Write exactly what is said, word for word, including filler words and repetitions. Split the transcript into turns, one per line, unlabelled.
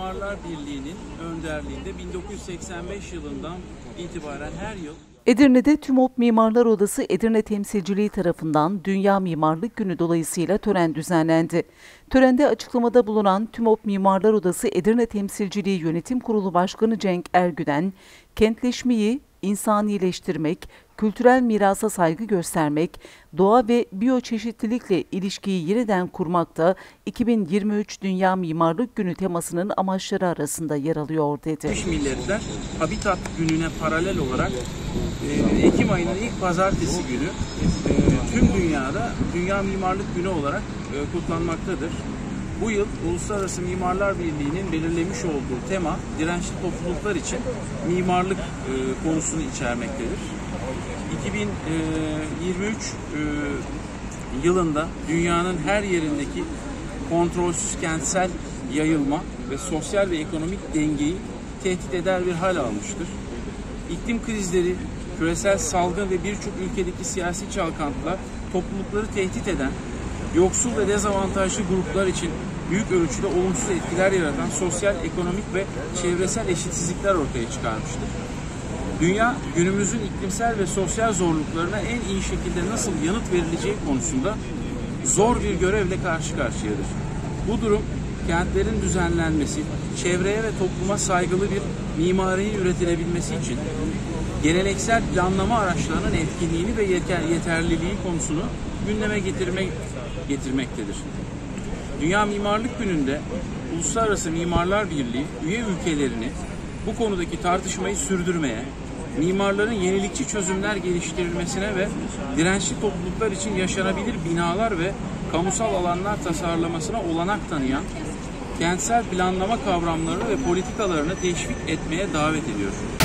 Mimarlar Birliği'nin önderliğinde bin dokuz yüz seksen beş yılından itibaren her yıl
Edirne'de TÜMOP Mimarlar Odası Edirne Temsilciliği tarafından Dünya Mimarlık Günü dolayısıyla tören düzenlendi. Törende açıklamada bulunan TÜMOP Mimarlar Odası Edirne Temsilciliği Yönetim Kurulu Başkanı Cenk Ergüden, kentleşmeyi insanileştirmek, kültürel mirasa saygı göstermek, doğa ve biyoçeşitlilikle ilişkiyi yeniden kurmakta iki bin yirmi üç Dünya Mimarlık Günü temasının amaçları arasında yer alıyor dedi.
Birleşmiş Milletler Habitat Günü'ne paralel olarak e, Ekim ayının ilk pazartesi günü e, tüm dünyada Dünya Mimarlık Günü olarak e, kutlanmaktadır. Bu yıl Uluslararası Mimarlar Birliği'nin belirlemiş olduğu tema dirençli topluluklar için mimarlık e, konusunu içermektedir. iki bin yirmi üç e, yılında dünyanın her yerindeki kontrolsüz kentsel yayılma ve sosyal ve ekonomik dengeyi tehdit eder bir hal almıştır. İklim krizleri, küresel salgın ve birçok ülkedeki siyasi çalkantılar toplulukları tehdit eden, yoksul ve dezavantajlı gruplar için büyük ölçüde olumsuz etkiler yaratan sosyal, ekonomik ve çevresel eşitsizlikler ortaya çıkarmıştır. Dünya, günümüzün iklimsel ve sosyal zorluklarına en iyi şekilde nasıl yanıt verileceği konusunda zor bir görevle karşı karşıyadır. Bu durum, kentlerin düzenlenmesi, çevreye ve topluma saygılı bir mimari üretilebilmesi için geleneksel planlama araçlarının etkinliğini ve yeterliliği konusunu gündeme getirmek, getirmektedir. Dünya Mimarlık Günü'nde Uluslararası Mimarlar Birliği üye ülkelerini bu konudaki tartışmayı sürdürmeye, mimarların yenilikçi çözümler geliştirilmesine ve dirençli topluluklar için yaşanabilir binalar ve kamusal alanlar tasarlamasına olanak tanıyan kentsel planlama kavramlarını ve politikalarını teşvik etmeye davet ediyor.